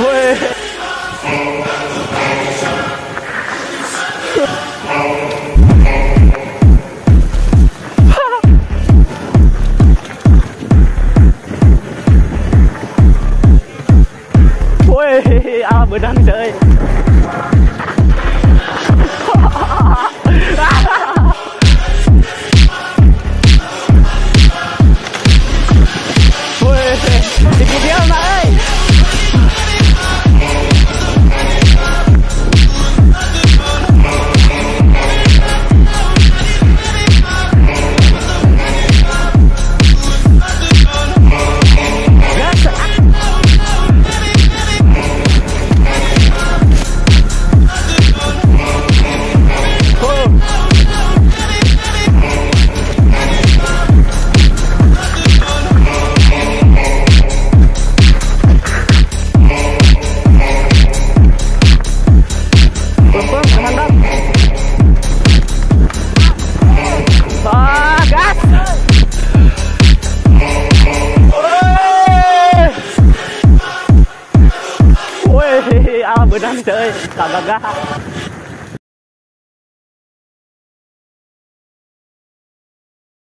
Wih. Wih, ala benang chơi. Wih, di video Mbak ơi. Ala benang chơi, tak gagah.